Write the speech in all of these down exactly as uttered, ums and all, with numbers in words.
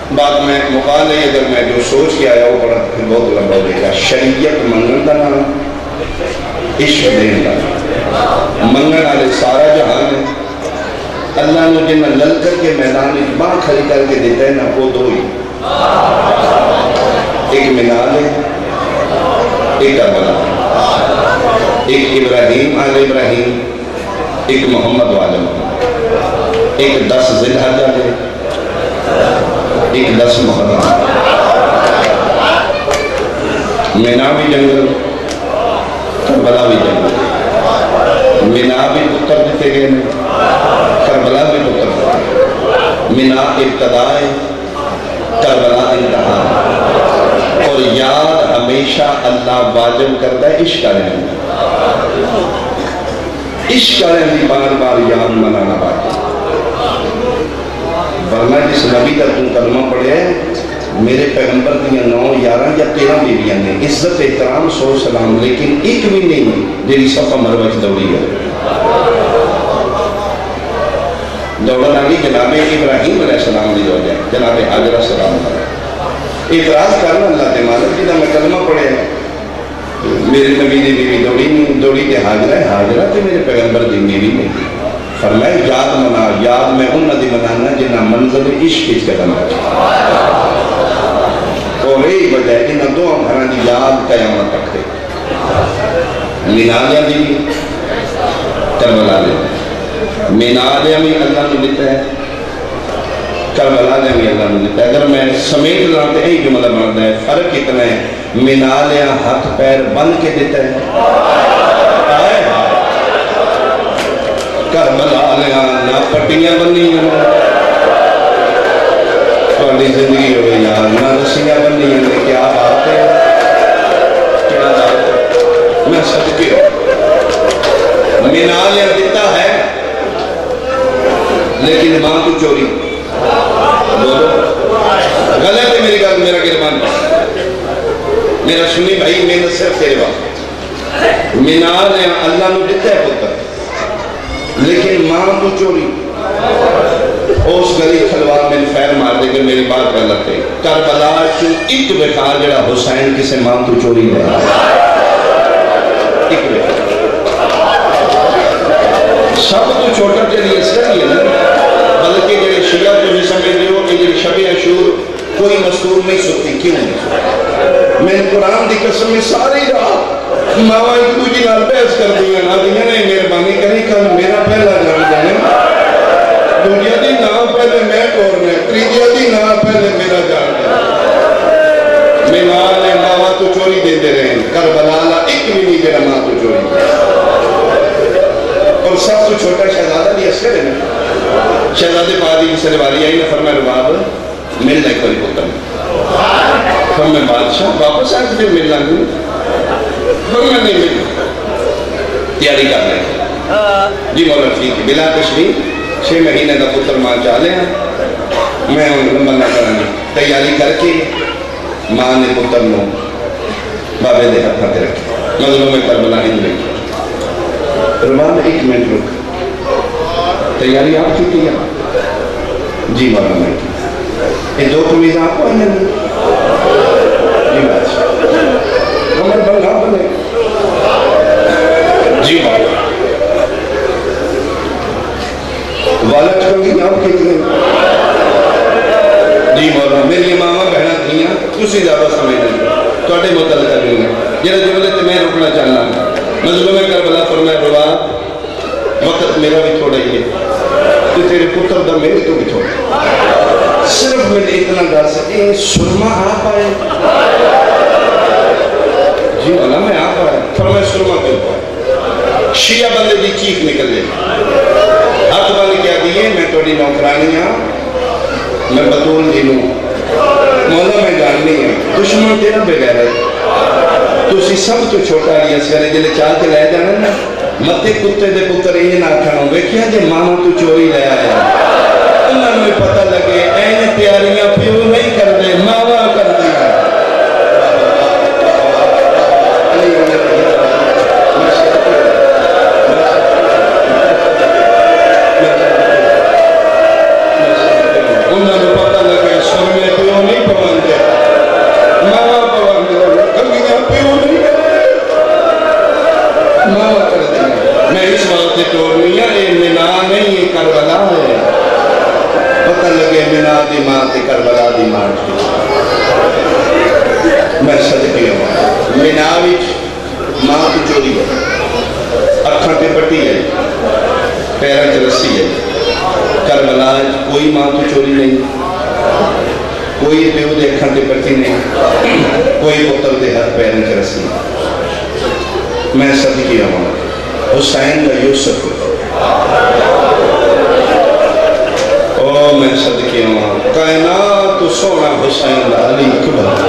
بات میں مقال ہے، اگر میں جو سوچ کے آیا وہ بڑا پھر بہت لمبا ہو گا. شریعت منگن کا نام، عشق دین کا نام. منگن والے سارا جہان ہے. اللہ نے جنہیں للکر کے میدان میں باں کھڑی کر کے دیتا ہے نا، وہ دو ہی، ایک منال ہے، ایک کربلا. ایک ابراہیم آل ابراہیم، ایک محمد والا محمد. ایک دس ذی الحجہ ہے، ایک دس محرم. مینا بھی جنگل، کربلا بھی جنگل. مینا بھی پتر دیتے گئے ہیں، کربلا بھی پتر دیتے گئے. مینا ابتدا ہے، کربلا انتہا ہے. اور یاد ہمیشہ اللہ واجب کرتا ہے عشق کرنے میں. عشق کرنے میں بار بار یاد منانا باقی. ورنہ جس نبی کا تم کلمہ پڑھے میرے پیغمبر دیا نو یارہ یا تیرہ بیویاں نے عزت احترام سو سلام، لیکن ایک بھی نہیں جیری صفحہ مروہ کی دوڑی ہے. دوڑا نبی جناب ابراہیم علیہ السلام دی دوڑ جائے، جناب حاجرہ السلام علیہ. اعتراض کرنا اللہ تے مالک جنہا میں کلمہ پڑھے میرے نبی دی بیوی دوڑی نہیں، دوڑی تے حاجرہ ہے، حاجرہ تے میرے پیغمبر دی بیوی نہیں. فرمائے یاد منا، یاد میں ان ندی منانا جنہا منظر عشق اس قدم ہے. اور یہی وجہ ہے کہ دو گھران دی یاد قیامت تک ہے. مینالیاں دی بھی کربلا دے، مینالیاں بھی اللہ نے دیتا ہے، کربلا دے بھی اللہ نے دیتا ہے. اگر میں سمیت لاتے ہیں جملہ مرد ہے، فرق اتنا ہے مینالیاں ہاتھ پیر بند کے دیتا ہے، کربلا لیا نہ پٹیاں بنی ہیں. تھوڑی زندگی ہوئے یار نہ رسیاں بنی ہیں. کیا بات ہے، کیا بات ہے. میں صدقے ہوں مینالیاں دیتا ہے لیکن ماں کو چوری. بولو غلط ہے میری گل، میرا گرمان میرا سنی بھائی، محنت صرف تیرے بات. مینالیاں اللہ نے دیتا ہے پتر لیکن ماں کو چوری. اس گلی کھلوان میں فیر مار دے کہ میری بات غلط ہے. کربلا چو ایک بخار جڑا حسین کسے ماں کو چوری لے ایک بخار سب تو چھوٹا چلی اس کا یہ نا، بلکہ جڑے شیعہ تو نہیں سمجھ دے ہو کہ جڑے شب عاشور کوئی مستور نہیں سکتی. کیوں نہیں؟ میں قرآن دی قسم میں ساری رات ماما ایک دوجی نال بحث کر دیا نا دیا نے مہربانی کری کل میرا پہلا جان جانے، دنیا دی نا پہلے میں کورنے، تریجیا دی نا پہلے میرا جان جانے. میں ماں نے ماما تو چوری دے دے رہے ہیں. کربلا ایک بھی نہیں جڑا ماں تو چوری. اور سب تو چھوٹا شہزادہ بھی اثر ہے نا. شہزادے پادی کی سروالی آئی نے فرمایا رباب مل لائے کوئی پتر میں. فرمایا بادشاہ واپس آئے پھر مل لائے. فرمایا نہیں مل تیاری کر لیں. جی مولا ٹھیک ہے بلا تشریف چھ مہینے کا پتر ماں چالے ہیں. میں ان لمبا کرانی تیاری کر کے ماں نے پتر نو بابے دے ہاتھ پھاتے رکھے. مظلوم میں کربلا نہیں رکھی. رباب ایک منٹ رکھ، تیاری آپ کی کیا؟ جی مولا میں یہ دو قمیض آپ کو آنے لیں. جی بادشاہ عمر بن آپ بنے. جی مولا والد کنگی آپ کتنے. جی مولا میری ماما بہنا تھیاں کسی زیادہ سمجھ نہیں توڑے متعلقہ نہیں ہے. یہ جملے تے میں رکنا چاہنا ہوں. مظلوم کربلا فرمائے رباب وقت میرا بھی تھوڑا ہی ہے تو تیرے پتر دا میرے تو بھی تھوڑا. صرف میں نے اتنا ڈال سکے سرما آپ آئے. جی مولا میں آپ آئے. فرمائے سرما کل پائے. شیعہ بندے دی چیخ نکل لے. ہاتھ بند کیا دیئے میں توڑی نوکرانی ہاں، میں بطول جنوں. مولا میں جاننی ہے دشمن تیرا بغیر ہے. تو اسی سب تو چھوٹا رہی اس کرے جلے چاہ کے لے جانا نا متے کتے دے پتر یہ نہ کھانا ہوئے کیا جے ماما تو چوری لے آیا. اللہ میں پتہ لگے این تیاریاں پیو نہیں کر دے ماما کر دے. انہوں نے پتہ لگے سرمے دی ماں تے کربلا دی ماں کی میں صدقے ہوں مناوچ ماں تو چوری ہے اکھاں تے پٹی ہے پیرہ تے رسی ہے کربلا کوئی ماں تو چوری نہیں کوئی پیو دے اکھاں تے پٹی نہیں کوئی پتر دے ہاتھ پیرہ تے رسی میں صدقے ہوں حسین دا یوسف او میں صدقے ہوں کائنات تو سونا حسین دا علی اکبر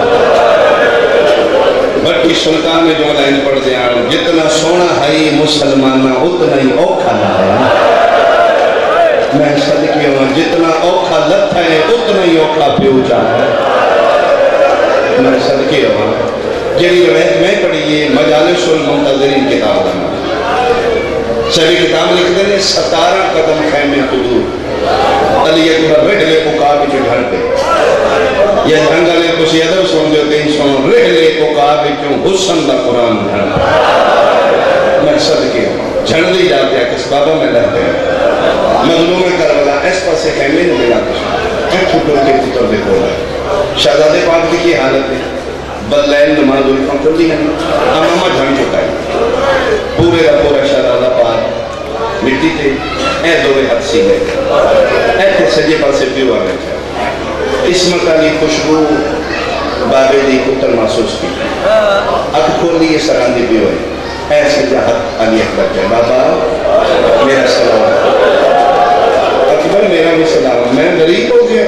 بٹی سلطان میں جو لائن پڑھ دیا جتنا سونا ہے مسلمانہ اتنا ہی اوکھا نہ ہے میں صدقے ہوں جتنا اوکھا لت ہے اتنا ہی اوکھا پیو جانا ہے میں صدقے ہوں جنہی روایت میں پڑھئیے مجالس المنتظرین کتاب دانا سبھی کتاب لکھ دیں ستارہ قدم خیمے قدور علی اکبر رہلے پکا کے گھر پہ یہ جھنگلے کسی ادھر سن جو تین سن رہلے پکا کے حسن دا قرآن گھر میں صدقے ہوں جھنڈی جاتے ہیں کس بابا میں لہتے ہیں مظلوم کربلا اس پاسے خیمے نے ملا کچھ ایک چھوٹوں کے پتر دے کھولا شہزادے پاک دی کی حالت ہے بدلائن نماز الفاں کر دی ہیں امامہ جھنگ چکا ہے پورے دا پورا شہزادہ پاک مٹی تھے اے دوے حد سی گئے اے تھے سجے پاسے پیو آ رہے تھے اسمت علی خوشبو بابے دی پتر محسوس کی اک کھول لیے سراندی پیو ہے اے سجا حد علی اکبر کے بابا میرا سلام اکبر میرا بھی سلام میں غریب ہو گیا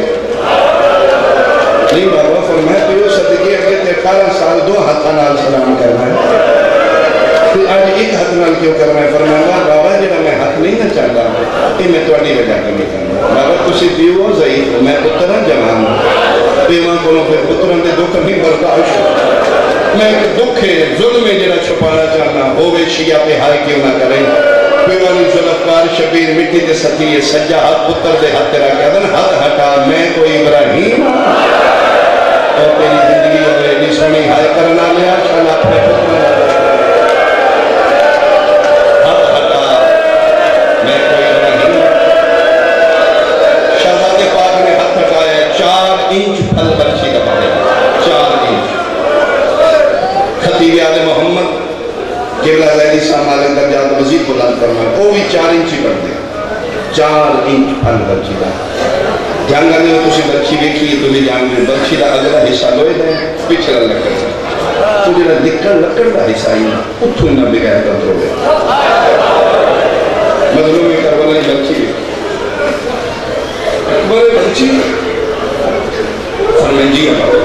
نہیں بابا فرمائے پیو صدقے اگے تے اٹھارہ سال دو ہاتھ نال سلام کرنا ہے پھر آج ایک ہاتھ نال کیوں کرنا ہے فرمائے بابا جب میں حق نہیں نہ چاہتا یہ میں توڑی وجہ کرنے کرنا بابا کسی پیو ہو ضعیف ہو میں پترہ جوان ہوں پیوان کونوں پھر پترہ دے دکھ نہیں برداشت میں ایک دکھ ہے ظلم ہے جنہ چھپانا چاہنا ہووے شیعہ پہ ہائے کیوں نہ کریں پیوانی ظلفکار شبیر مٹی دے ستی سجا ہاتھ پتر دے ہاتھ تیرا کہا دن ہاتھ ہٹا میں کوئی ابراہیم اور تیری زندگی ہوئے نہیں سونی ہائے کرنا لیا شالا اپنے پتر ہاتھ ہٹا میں کوئی ابراہیم شہزادے پاک نے ہاتھ ہٹایا چار انچ پھل برچی کا پڑے چار انچ خطیب آل محمد قبلہ زیدی صاحب مالک درجات مزید بلند فرمائے وہ بھی چار انچی پڑھ دے چار انچ پھل برچی دا جانگا نے تسی برچی دیکھی تو بھی جانگ میں برچی دا اگلا حصہ لوئے دے پچھلا لکڑ دا تو جنہ دکڑ لکڑ دا حصہ ہی اتھو نہ بگائے کنٹرول ہے مظلوم کربلا برچی بڑے برچی فرمائیں جی اب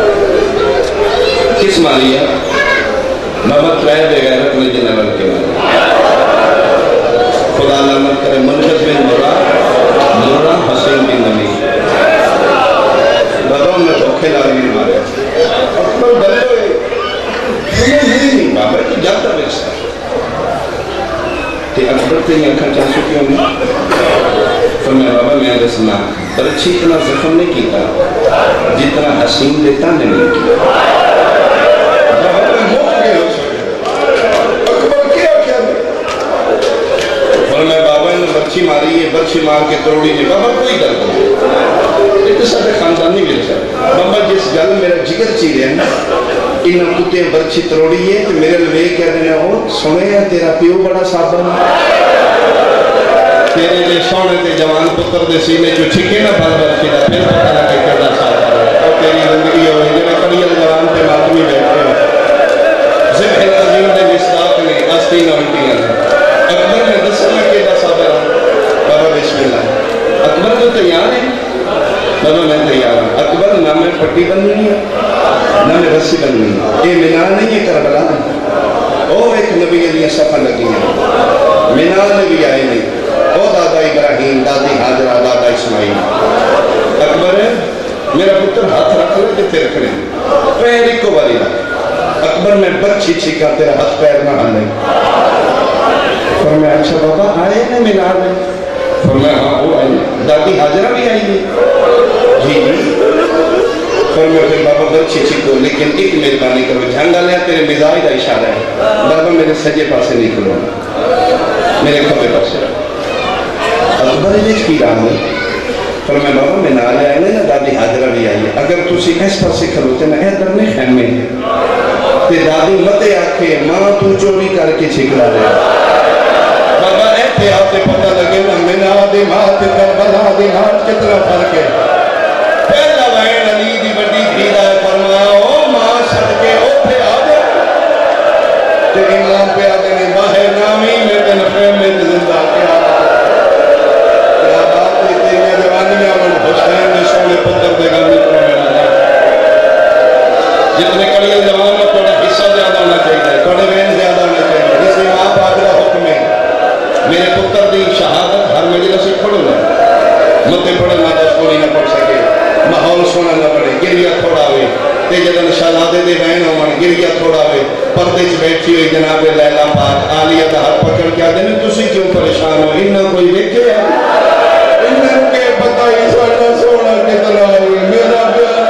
کس مالی ہے محمد رائے بے غیرت میں جنرل کے مالی خدا نامت کرے منجد بن مرہ مرہ حسین بن نمی بابا میں تو کھلاوی مارے اکبر بلو ہے یہ نہیں بابا تو جاتا بیستا کہ اکبر تیری انکھا چاہ چکی ہوں فرمایا بابا میں دسنا برچی اتنا زخم نہیں کیتا جتنا حسین دیتا نہیں کیتا فرمایا بابا نے برچی ماری ہے برچی مار کے توڑی نے بابا کوئی گل نہیں یہ تو سارے خاندان نہیں مل سکتا بابا جس گل میرا جگر چیز ہے نا انہوں کتے برچی توڑی ہے تو میرے لئے کہہ دینا ہو سنے ہیں تیرا پیو بڑا صابن تیرے لئے سونے تے جوان پتر دے سینے جو چھکے نا بھل برچی دا پھر پتہ لگے کردہ صابن اور تیری زندگی ہوئی جنہیں کڑیل جوان پہ ماتمی بیٹھے ہو ذبح العظیم دے مصداق نے آستین اولٹیاں نے اکبر میں دسنا کے دا صابر بابا بسم اللہ اکبر تو تیار ہے بابا میں تیار ہوں اکبر نہ میں پٹی بننی ہے نہ میں رسی بننی ہے یہ منار نہیں ہے کربلا نہیں او ایک نبی علیہ صفحہ لگی ہے منار نبی آئے نہیں او دادا ابراہیم دادی حاجرہ دادا اسماعیل اکبر ہے میرا پتر ہاتھ رکھ لے کتے رکھ لیں پیر ایک کو باری رکھ اکبر میں برچی چھکا تیرا ہاتھ پیر نہ ہلے فرمایا اچھا بابا آئے ہیں منار میں فرمایا ہاں وہ آئے ہیں دادی حاجرہ بھی آئی ہے جی فرمایا پھر بابا برچی چھکو لیکن ایک مہربانی کرو جھنگا لیا تیرے مزاج کا اشارہ ہے بابا میرے سجے پاسے نہیں کھلو میرے کھپے پاسے اکبر نے کی رام ہے فرمایا بابا منار آئے ہیں نا تسی اس پاسے کھلوتے نا ادھر نہیں خیمے تے دادی متے آکھے ماں تو چوری کر کے چھکلا رہے بابا ایتھے آپ سے پتہ لگے نا مینا دی مات کربلا دی مات کتنا فرق ہے پہلا وین علی دی بڑی دھیرہ ہے فرمایا او ماں صدقے اوتھے آدھے تے امام پہ آدھے نے باہر نامی میں تن خیم میں زندہ کیا کیا بات ہے تیرے جوانی آمن حسین نے سونے پتر دے گا مطمئن میرا جا جتنے کڑیل جوان میں توڑا حصہ زیادہ ہونا چاہیے توڑے وین زیادہ ہونا چاہیے اس لیے ماں باپ کا حکم ہے میرے پتر دی شہادت ہر مجلس سے پڑھو نا متے پڑھے نہ دس کوئی نہ پڑھ سکے ماحول سونا نہ پڑے گریا تھوڑا ہوئے تے جدن شہزادے دے بہن ہون گریا تھوڑا ہوئے پردے چ بیٹھی ہوئی جناب لیلا پاک عالیہ دا ہاتھ پکڑ کے آدھے نے تسی کیوں پریشان ہو انہا کوئی دیکھے ہے انہا کے پتہ ہی ساڑھا سونا کتنا ہوئے میرا پیارا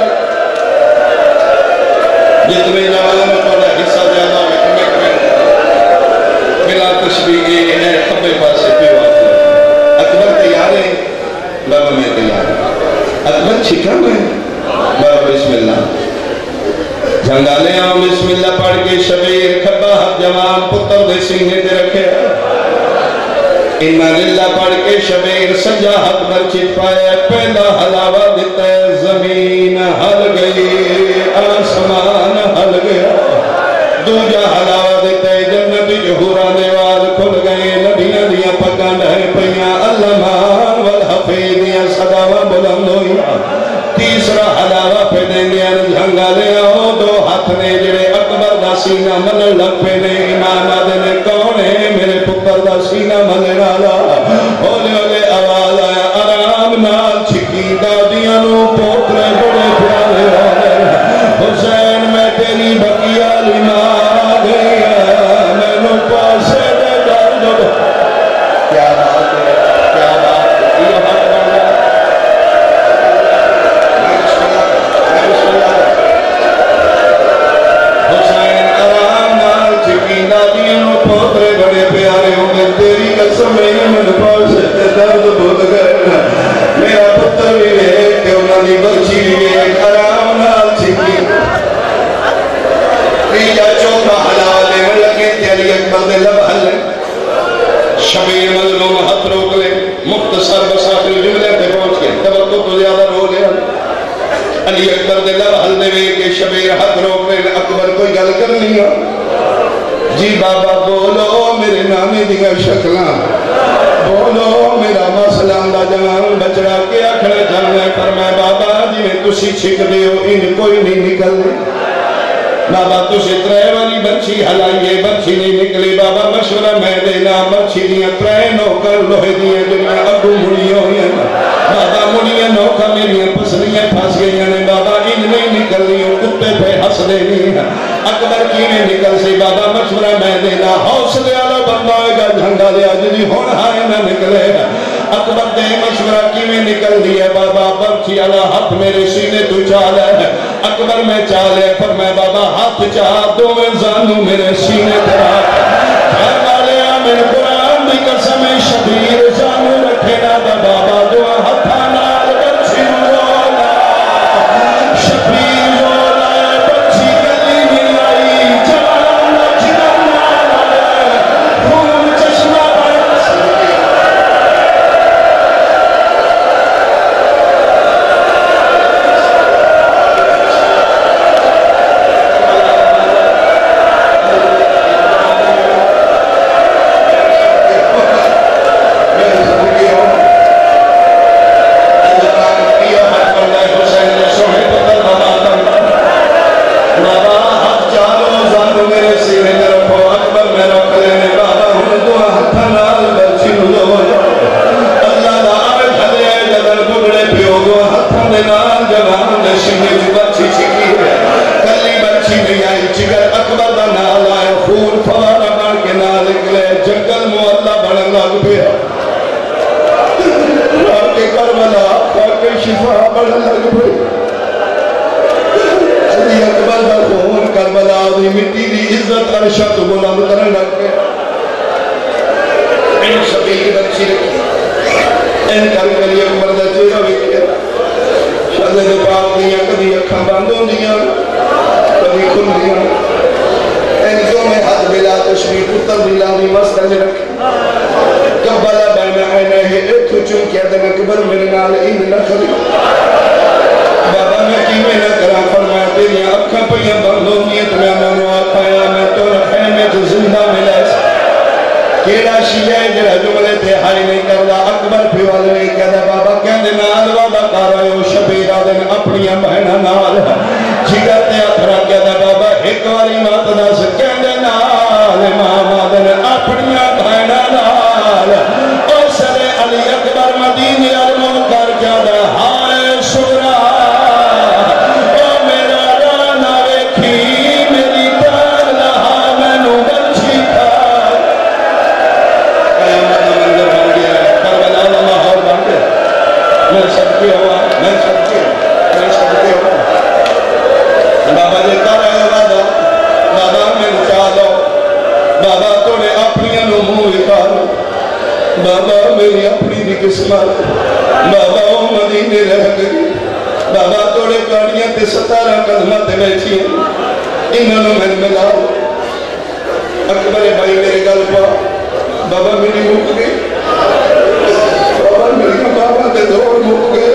جتنے جوان میں پڑھا حصہ زیادہ ہوئے تمہیں کوئی بلا تشبیہ یہ ہے خبے پاسے پیو آتی اکبر تیار ہے بابا میں تیار ہے اکبر چھکا میں بابا بسم اللہ جھنگالے آؤں بسم اللہ پڑھ کے شبیر کھبا حق جوان پتر دے سینے دے رکھے ایمان اللہ پڑھ کے شبیر سجا حق بر چت پایا پہلا حلاوہ دیتا ہے زمین ہل گئی آسمان ہل گیا دوجا حلاوہ دیتا ہے جنت جہورا دیوار کھل گئے نبیاں دیا پکان ہے پیاں اللہ مان والحفیدیاں صداوہ بلند ہوئی تیسرا حلاوہ پہ دیں گے جھنگا لے آؤ دو ہاتھ نے جڑے اکبر دا سینہ من لگ پہ نے امام آدھے نے کون ہے میرے پتر دا سینہ من رالا ہولے ہولے آواز آیا آرام نال چھکی دادیاں نو پوترے بڑے پیارے آئے حسین میں تیری بقیہ لما گیا میں نو پاسے دے ڈر دو کیا بات ہے کیا بات ہے یہ حق بڑھا حسین آرام نال چھکی دادیاں پوترے بڑے پیارے ہوں گے تیری قسم میں من پاسے تے درد بھول گئے میرا پتر بھی ہے کہ انہوں نے بچی بھی ہے آرام نال چھکی تیجا چوتھا حلال دے من لگے تیاری اکبر دے لب حل شبیر مظلوم ہاتھ روک لے مختصر بساطل جملے پہ پہنچ کے توقع تو زیادہ رو لے علی اکبر دے لب حل دے وے کہ شبیر ہاتھ روک لے اکبر کوئی گل کرنی ہے جی بابا بولو میرے نامی دیگا شکلان بولو میرا مسئلہ دا جوان بچڑا کیا کھڑے جانے پر میں بابا جی میں تسی چھک دیو ان کوئی نہیں نکل دے بابا تسی ترے والی بچی ہلائیے بچی نہیں نکلی بابا مشورہ میں دینا بچی دیا ترے نوکر لوہے دیا دنیا ابو مڑیوں ہوئی ہیں بابا مڑیاں نوکر میری پسلیاں پھاس گئی ہیں بابا ان نہیں نکل لیوں کتے پہ ہس دے نہیں ہیں اکبر کی میں نکل سی بابا مشورہ میں دینا حوصلے والا بندہ ہوئے گا جھنڈا لیا جی ہون ہائے نہ نکلے گا اکبر دے مشورہ کی میں نکل دیا بابا برچی اللہ ہاتھ میرے سینے تو چال ہے اکبر میں چالے پر میں بابا ہاتھ چاہ دو میں زانو میرے سینے ترا گھر والے آمین قرآن بھی قسم شبیر زانو رکھے نا دا بابا دعا ہتھانا برچی رولا شبیر رولا برچی گلی ملائی جوانا جنانا خون چشمہ برس مٹی دی عزت عرشت بلند کرنے لگ گئے این شبیر بچی رکھی این کر کری اکبر دا چیرہ بھی کیا حضرت پاک دیاں کبھی اکھاں بند ہوندیاں کبھی کھلدیاں انزوں میں حد بلا تشریف پتر بلا بھی مسجد رکھے کبلا بین عینیہ اتھو چونکہ ادن اکبر میرے نال این نہ کری بابا میں کی میں نہ کرا فرمایا تیری اکھاں پہیاں بند ہوندیاں تو میں انہوں آکھایا میں تو رکھے میں تو زندہ ملے کیڑا شیعہ ہے جڑا جملے تے ہائی نہیں کردا اکبر پیوال نہیں کہدا بابا کہندے نال وعدہ کر رہے ہو شبیر دن اپنی بہناں نال جگر تے ہتھ رکھ کہدا بابا ایک واری مت دس کہندے نال امام دن اپنی بہناں نال او سرے علی اکبر مدینے علم کر کہدا ہائے سورا او میرا رانا ویکھی میری تان لہا مینوں بچی کھا میں صدقے ہوا میں صدقے میں صدقے ہوا بابا جی کر رہے وعدہ بابا میں چالو بابا توڑے اپنی نمو اکار بابا میری اپنی دی قسمت بابا وہ مدینے رہ گئی بابا توڑے کاڑیاں تے ستارہ قدمت بیٹھی ہیں انہوں نے میں ملا اکبر بھائی میرے گل پا بابا میری مک گئی بابا میری بابا تے دور مک گئے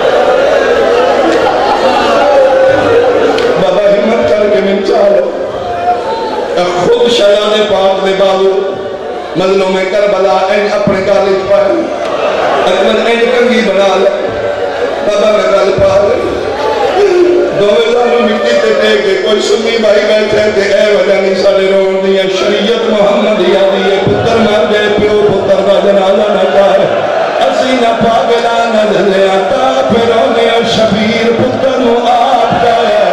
بابا ہمت کر کے من چالو خود شیان پاک دے بابو مظلوم کربلا این اپنے کالج پائے اکبر این کنگی بنا لے بابا میں گل پا لے دوے لانو مٹی تے ٹیکے کوئی سنی بھائی بیٹھے تے اے وجہ نہیں سارے رون دیا شریعت محمد یادی ہے پتر مر گئے پیو پتر دا جنازہ نہ کار نہ پاگلا نہ دلیا تا پھرونے شبیر پتر نو آپ جائے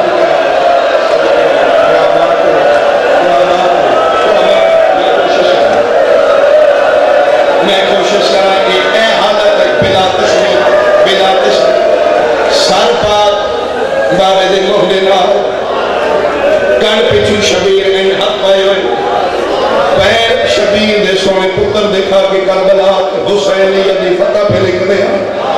میں کوشش کرا کہ اے حالت بلا تشریف بلا تشریف سر پاک بابے دے محلے نال کن پچھو شبیر ان حق پائے ہوئے پیر شبیر دے سونے پتر دیکھا کہ کربلا حسینی یدی فتح پہ لکھ دے ہیں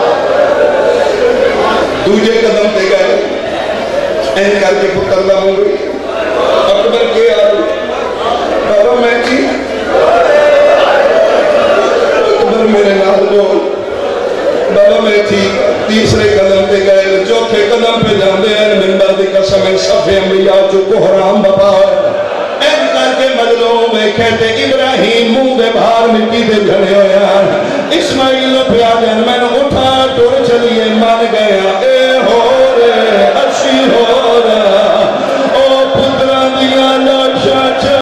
دوجے قدم تے گئے این کر کے پتر لاموں گئی اکبر کے آئی بابا میں کی اکبر میرے نال بول بابا میں تھی تیسرے قدم تے گئے چوتھے قدم پہ جاندے ہیں منبر دی قسم صفحے انبیاء جو کوہرام بپا ہے این کر کے مظلوم میں کہتے ابراہیم منہ دے بھار مٹی دے جھڑے ہوئے ہیں